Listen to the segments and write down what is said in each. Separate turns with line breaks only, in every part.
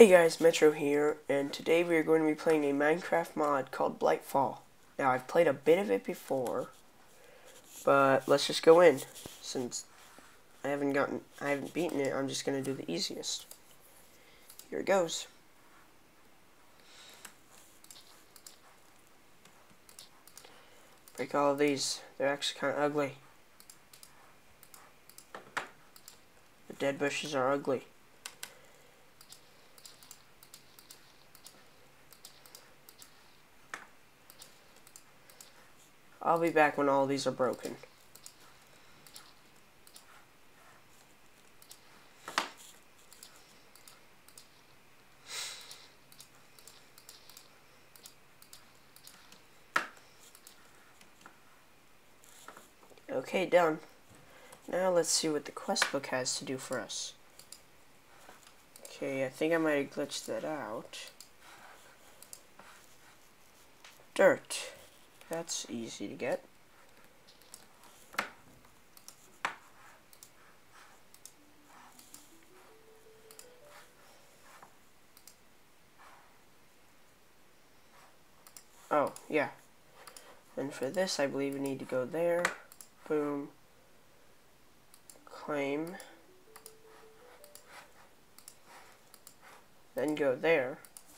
Hey guys, Metro here, and today we are going to be playing a Minecraft mod called Blightfall. Now, I've played a bit of it before, but let's just go in. Since I haven't beaten it, I'm just going to do the easiest. Here it goes. Break all of these. They're actually kind of ugly. The dead bushes are ugly. I'll be back when all of these are broken. Okay, done. Now let's see what the quest book has to do for us. Okay, I think I might have glitched that out. Dirt. That's easy to get. Oh, yeah. And for this, I believe we need to go there. Boom. Claim. Then go there.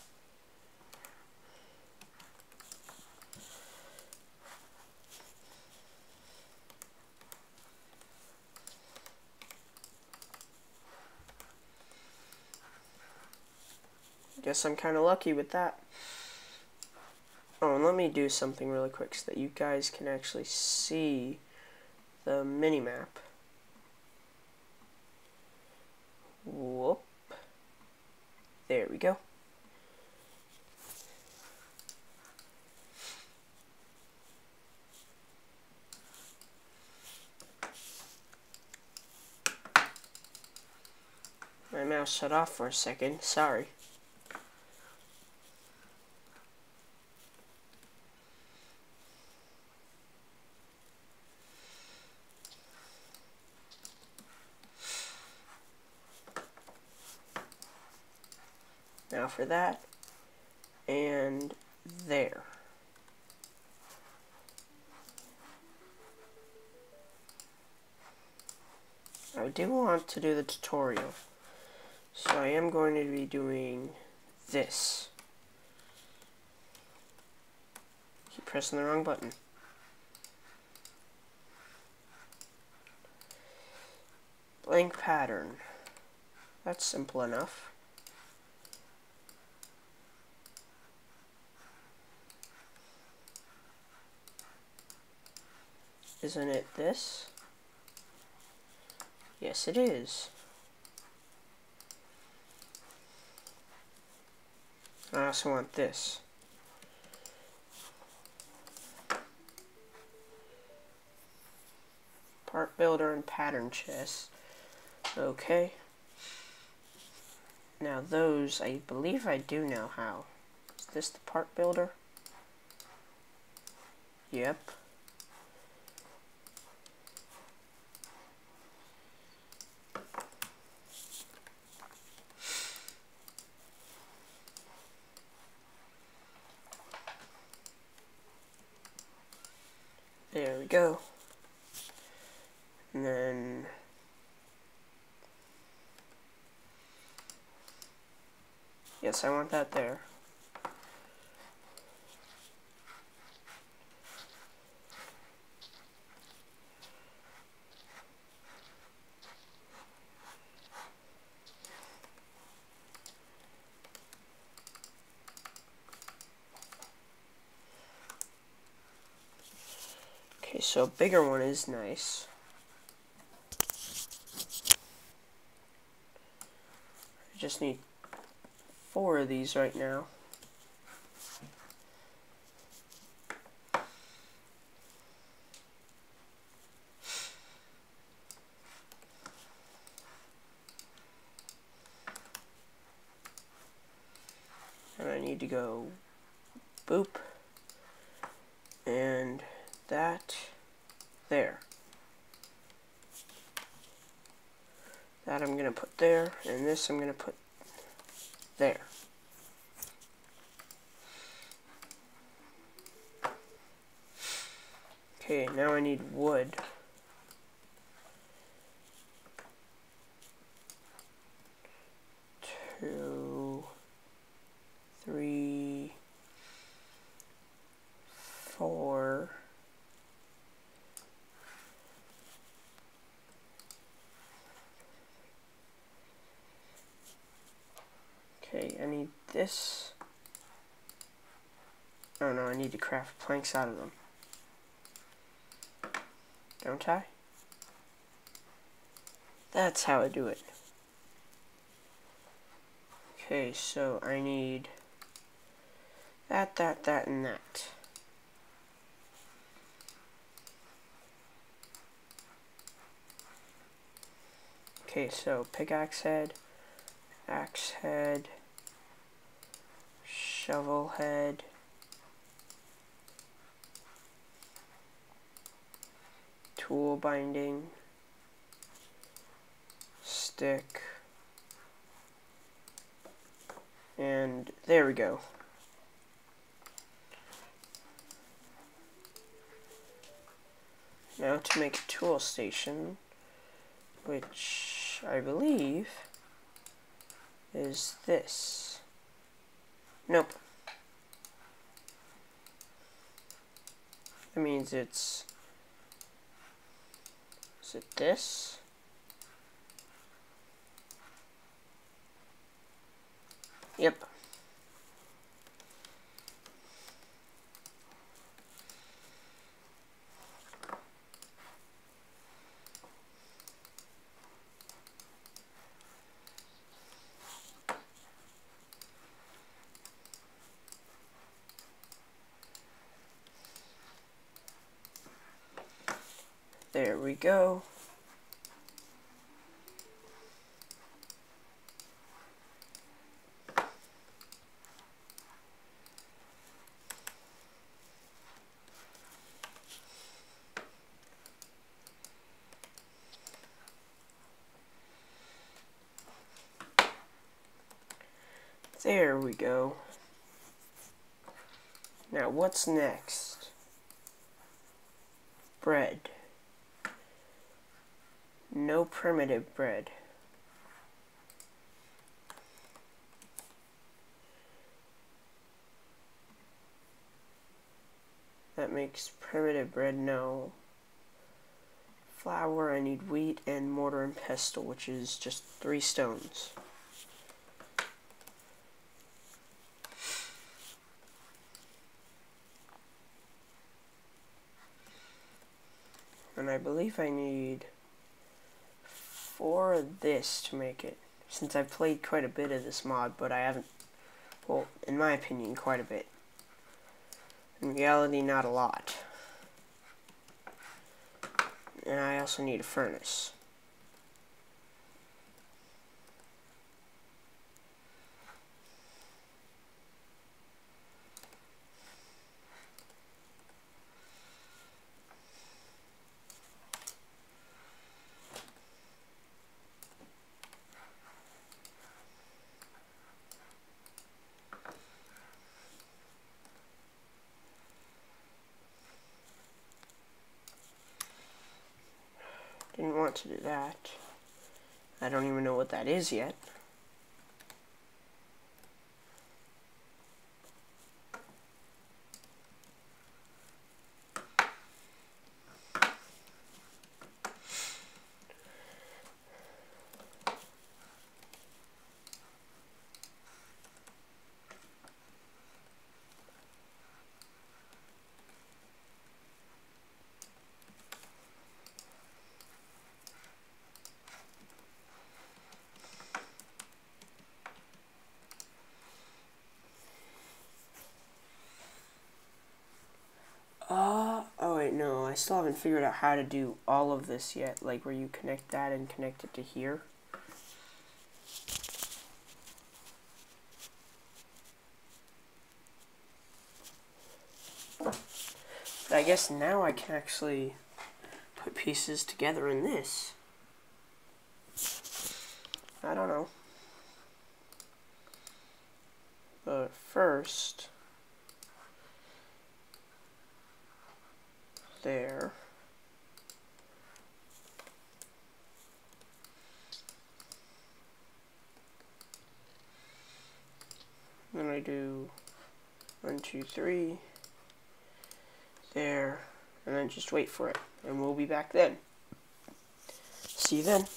Guess I'm kind of lucky with that. Oh, and let me do something really quick so that you guys can actually see the mini-map. Whoop. There we go. My mouse shut off for a second. Sorry. Now for that, and there. I do want to do the tutorial, so I am going to be doing this. Keep pressing the wrong button. Blank pattern. That's simple enough. Isn't it this? Yes, it is. I also want this. Part builder and pattern chest. Okay. Now those, I believe I do know how. Is this the part builder? Yep. There we go. And then yes, I want that there. Okay, so a bigger one is nice. I just need 4 of these right now. And I need to go boop and that there. That I'm going to put there, and this I'm going to put There. Okay, now I need wood. Two, three, four. Okay, I need this. Oh no, I need to craft planks out of them. Don't I? That's how I do it. Okay, so I need that, and that. Okay, so pickaxe head, axe head, shovel head, tool binding, stick, and there we go. Now to make a tool station, which I believe is this. Nope. That means it's... Is it this? Yep. There we go. There we go. Now what's next? Bread. No primitive bread. That makes primitive bread, no. Flour, I need wheat and mortar and pestle, which is just 3 stones. And I believe I need 4 of this to make it, since I've played quite a bit of this mod, but I haven't, well, in my opinion, quite a bit. In reality, not a lot. And I also need a furnace. Didn't want to do that. I don't even know what that is yet. Oh wait, no, I still haven't figured out how to do all of this yet, like where you connect that and connect it to here. But I guess now I can actually put pieces together in this. I don't know. But first, there. Then I do 1, 2, 3, there, and then just wait for it, and we'll be back then. See you then.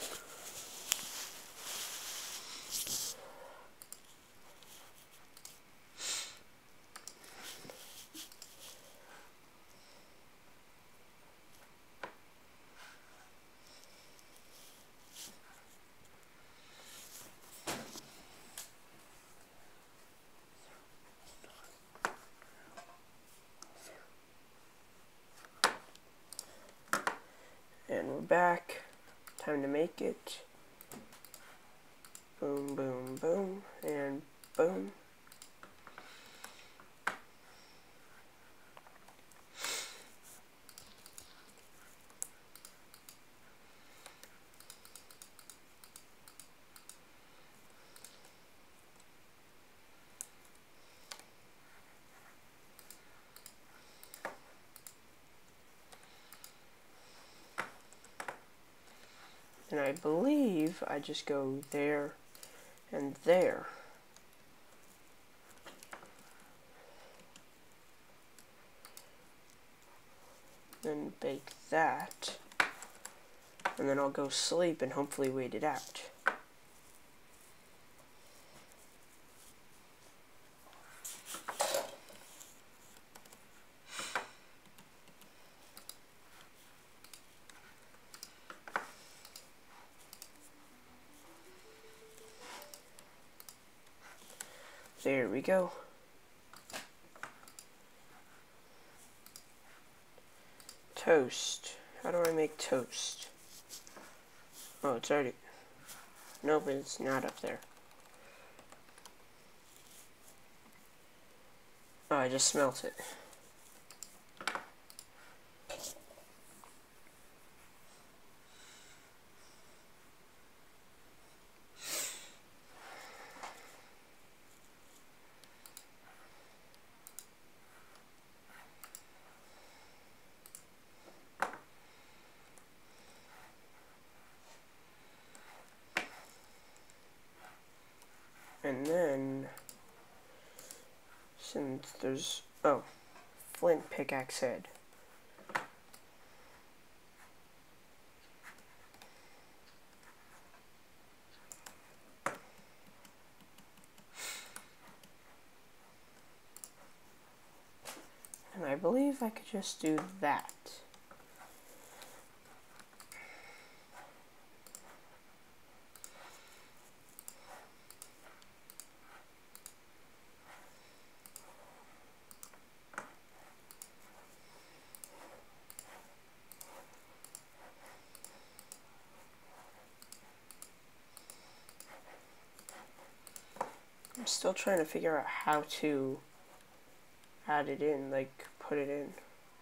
And we're back. Time to make it. Boom, boom, boom, and boom. And I believe I just go there and there. Then bake that. And then I'll go sleep and hopefully wait it out. There we go. Toast. How do I make toast? Oh, it's already... Nope, it's not up there. Oh, I just smelt it. And then, since there's, oh, flint pickaxe head. And I believe I could just do that. I'm still trying to figure out how to add it in, like put it in.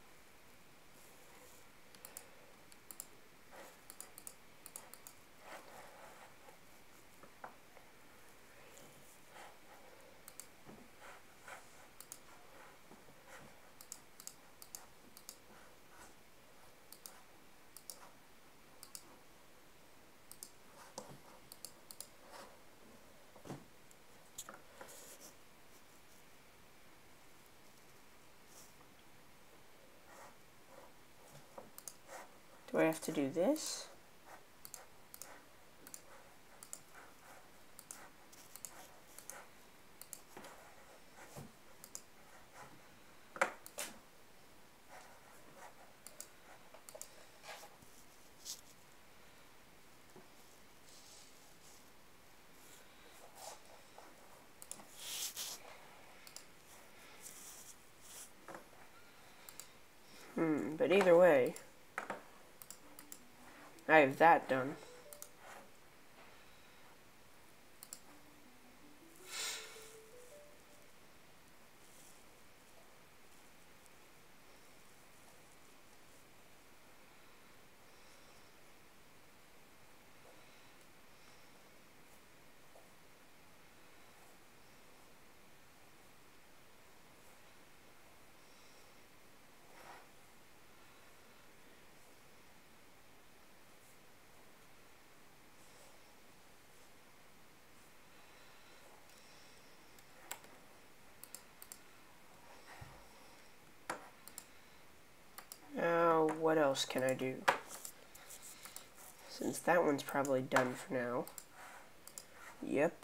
Do I have to do this? But either way, I have that done. else can I do? Since that one's probably done for now. Yep.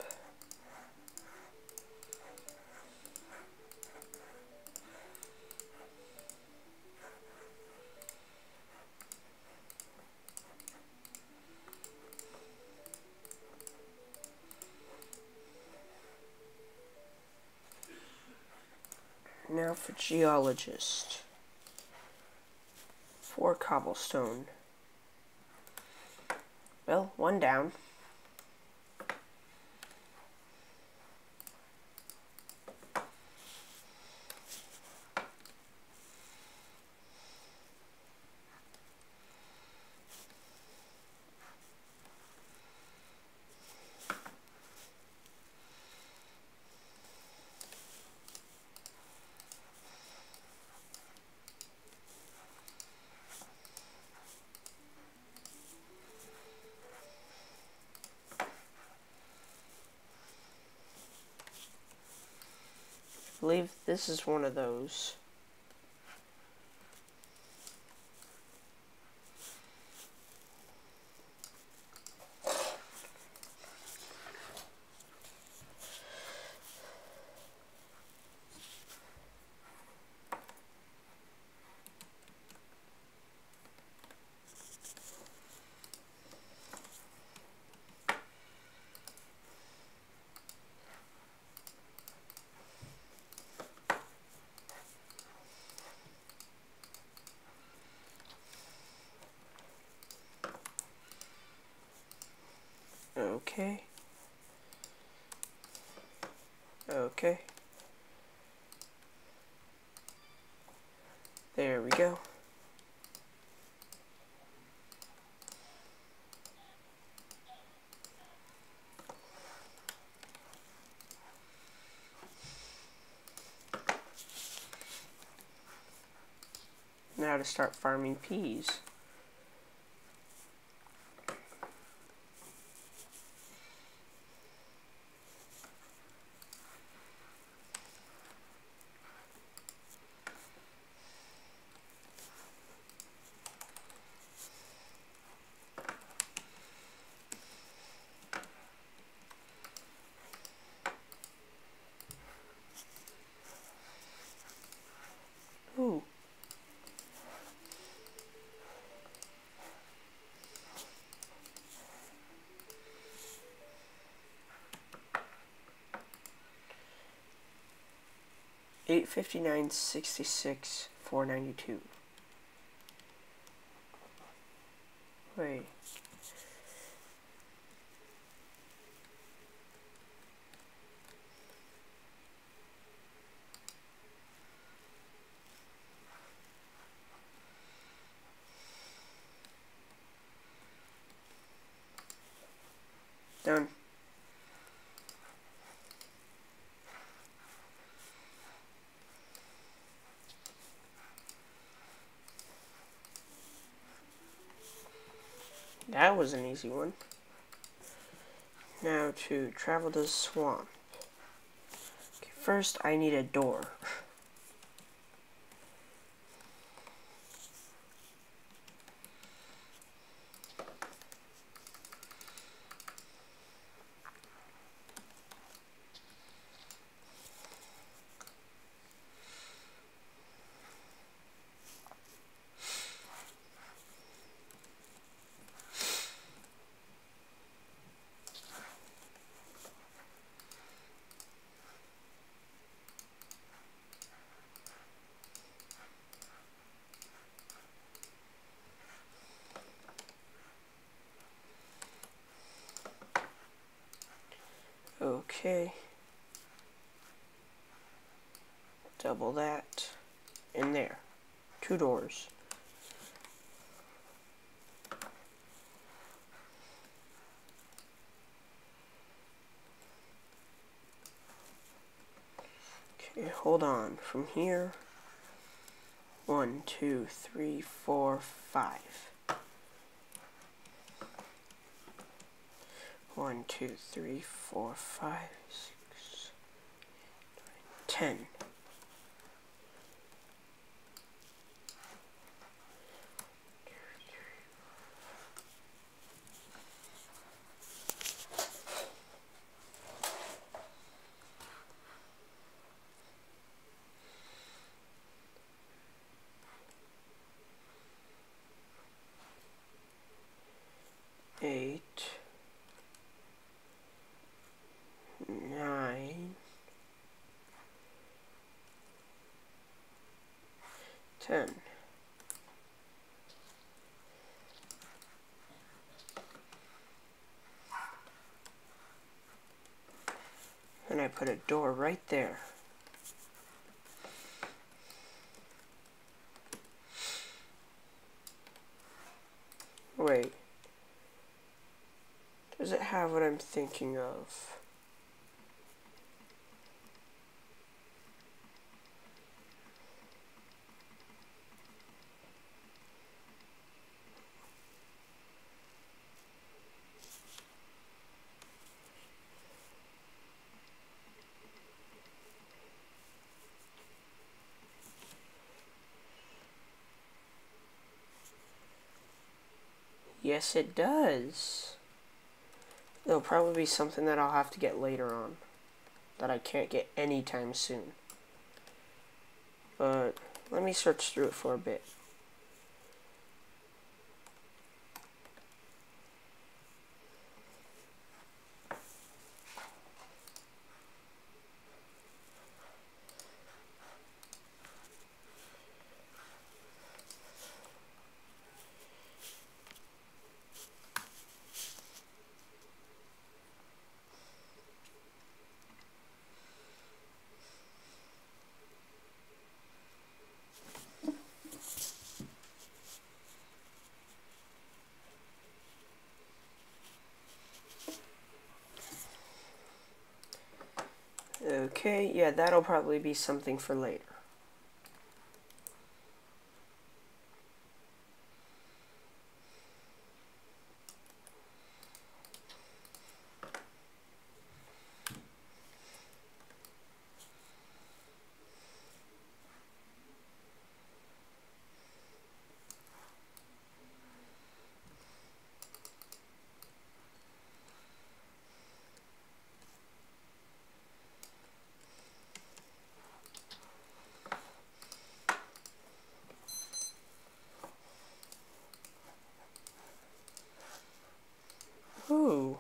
Now for geologist. 4 cobblestone. Well, 1 down. I believe this is one of those. Okay. Okay. There we go. Now to start farming peas. Ooh. $859.66 $4.92. Wait. Done. That was an easy one. Now to travel to the swamp. Okay, first I need a door. Okay. Double that. In there. 2 doors. Okay, hold on. From here, 1, 2, 3, 4, 5. 1, 2, 3, 4, 5, 6, 10. 8, 9, 10. And I put a door right there. Wait. Does it have what I'm thinking of? Yes, it does. It'll probably be something that I'll have to get later on, that I can't get anytime soon. But let me search through it for a bit. Okay, yeah, that'll probably be something for later. Ooh.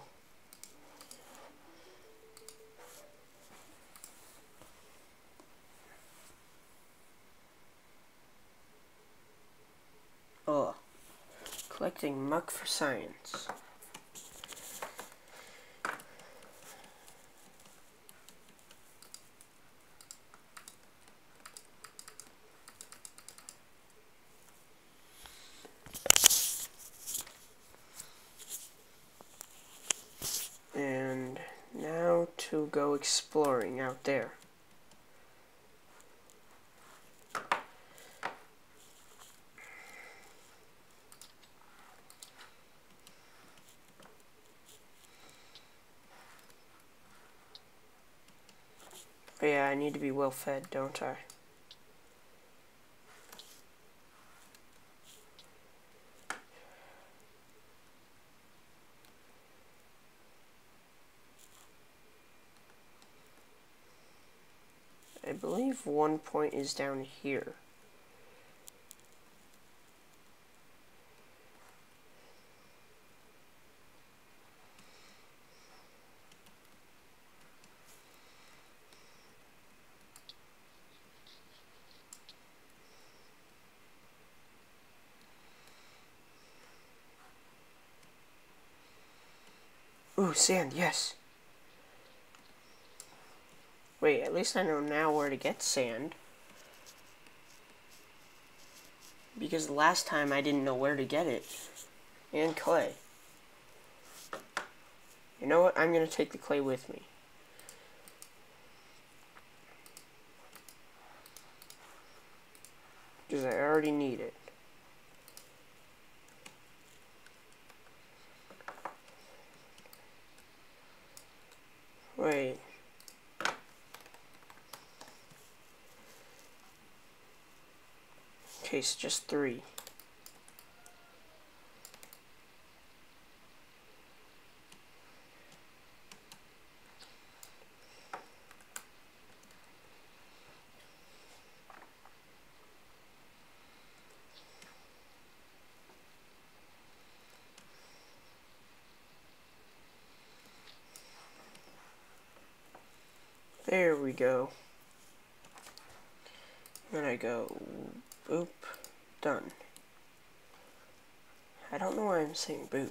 Oh. Collecting muck for science. And now to go exploring out there. But yeah, I need to be well fed, don't I? I believe one point is down here. Ooh, sand, yes. Wait, at least I know now where to get sand. Because last time I didn't know where to get it. And clay. You know what? I'm going to take the clay with me. Because I already need it. Wait. Okay, so just 3. There we go. Then I go, boop, done. I don't know why I'm saying boop.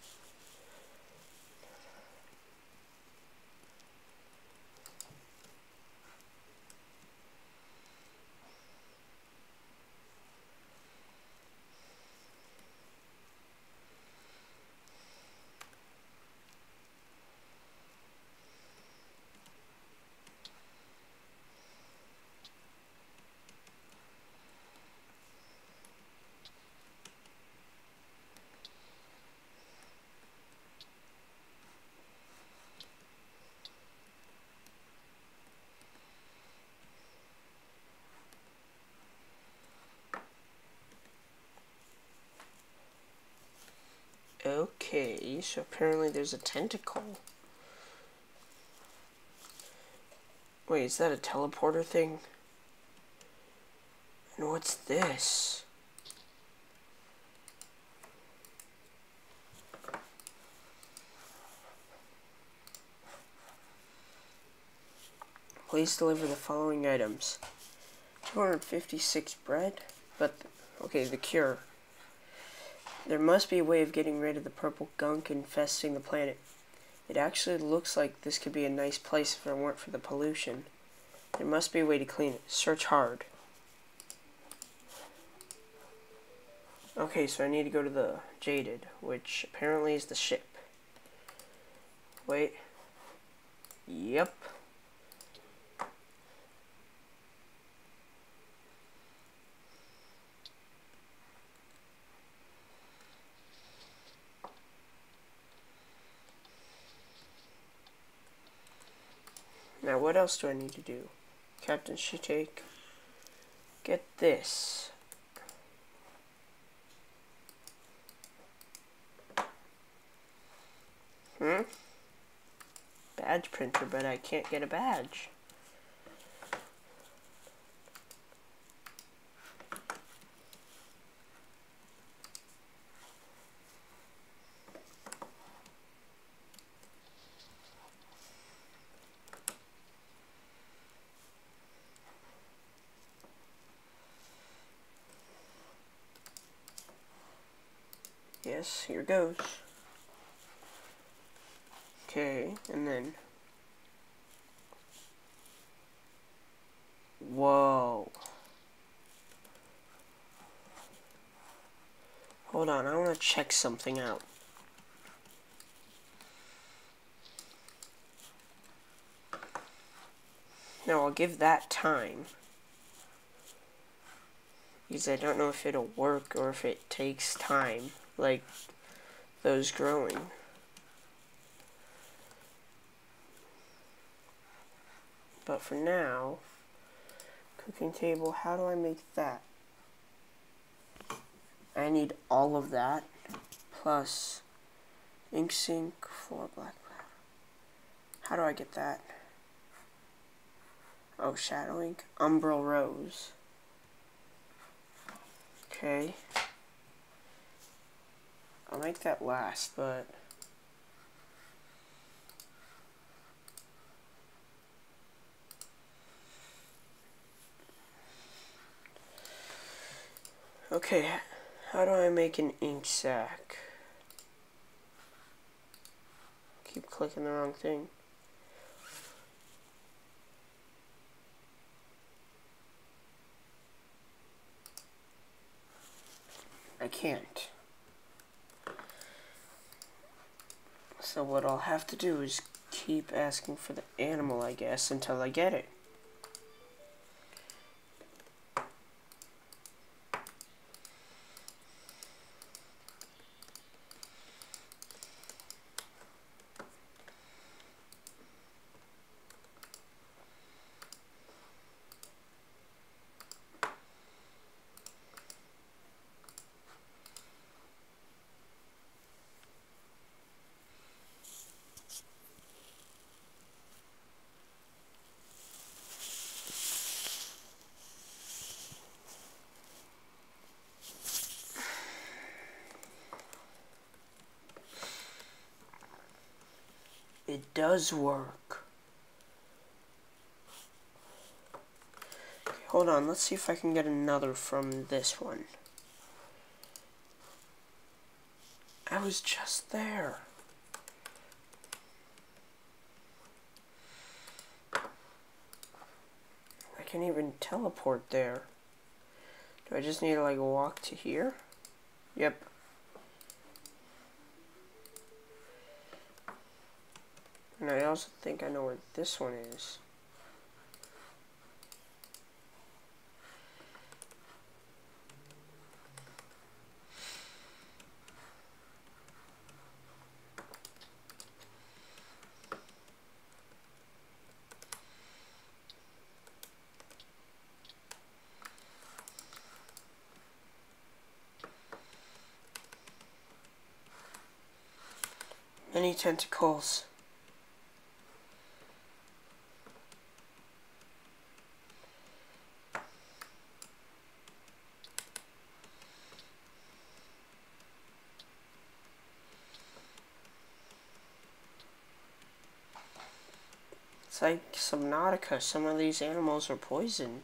Okay, so apparently there's a tentacle. Wait, is that a teleporter thing? And what's this? Please deliver the following items. 256 bread? But, okay, the cure. There must be a way of getting rid of the purple gunk infesting the planet. It actually looks like this could be a nice place if it weren't for the pollution. There must be a way to clean it. Search hard. Okay, so I need to go to the Jaded, which apparently is the ship. Wait. Yep. Now what else do I need to do? Captain Shitek. Get this. Badge printer, but I can't get a badge. Yes, here goes. Okay, and then... Whoa. Hold on, I want to check something out. Now, I'll give that time. Because I don't know if it'll work or if it takes time, like those growing. But for now, cooking table, how do I make that? I need all of that, plus ink sink, floor black. How do I get that? Oh, shadow ink, umbral rose. Okay. I'll make that last, but... Okay, how do I make an ink sac? Keep clicking the wrong thing. I can't. So what I'll have to do is keep asking for the animal, I guess, until I get it. It does work. hold on. Let's see if I can get another from this one. I was just there. I can't even teleport there. Do I just need to like walk to here? Yep. And I also think I know where this one is. Many tentacles. It's like Subnautica. Some of these animals are poisoned.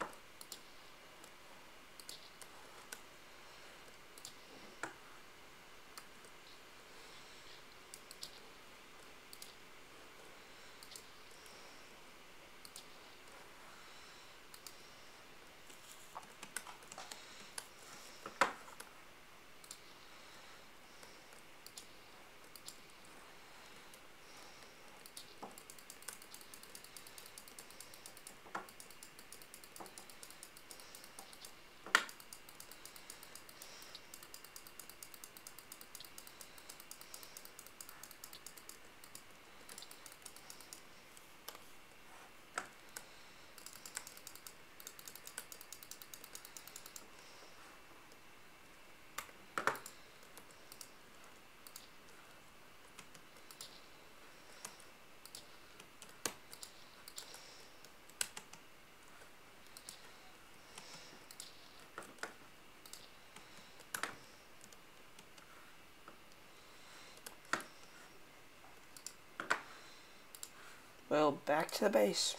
Well, back to the base.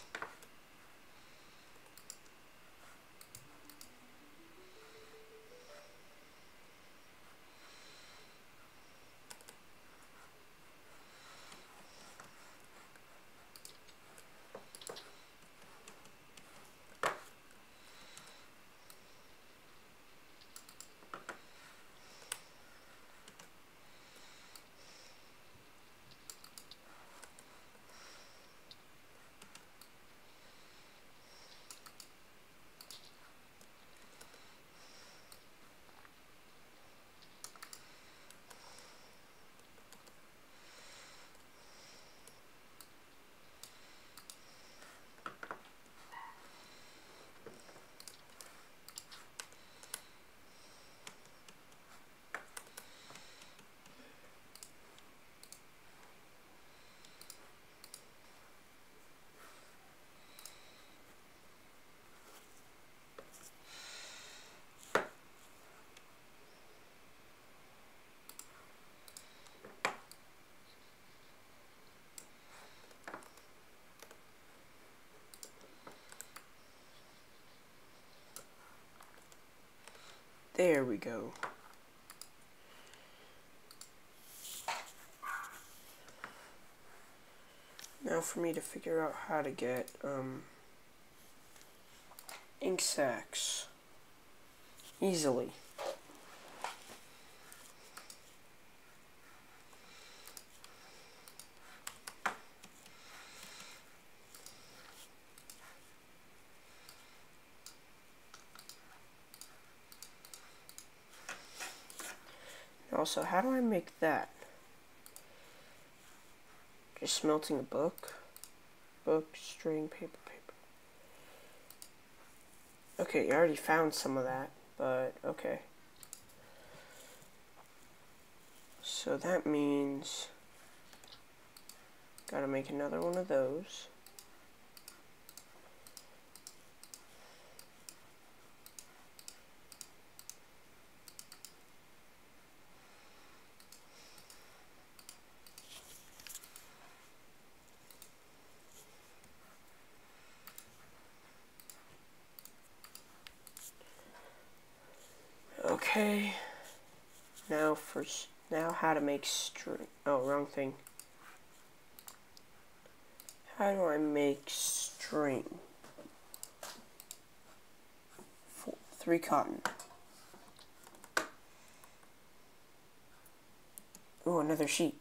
There we go. Now for me to figure out how to get ink sacs easily. Also, how do I make that? Just smelting a book? Book, string, paper. Okay, you already found some of that, but okay. So that means gotta make another one of those. Okay. Now how to make string. Oh, wrong thing. How do I make string? 3 cotton. Ooh, another sheep.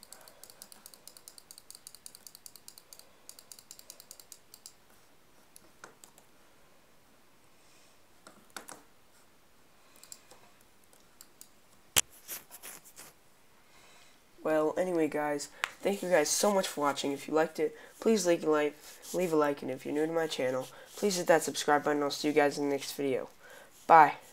Well, anyway, guys, thank you guys so much for watching. If you liked it, please leave a like, and if you're new to my channel, please hit that subscribe button. I'll see you guys in the next video. Bye.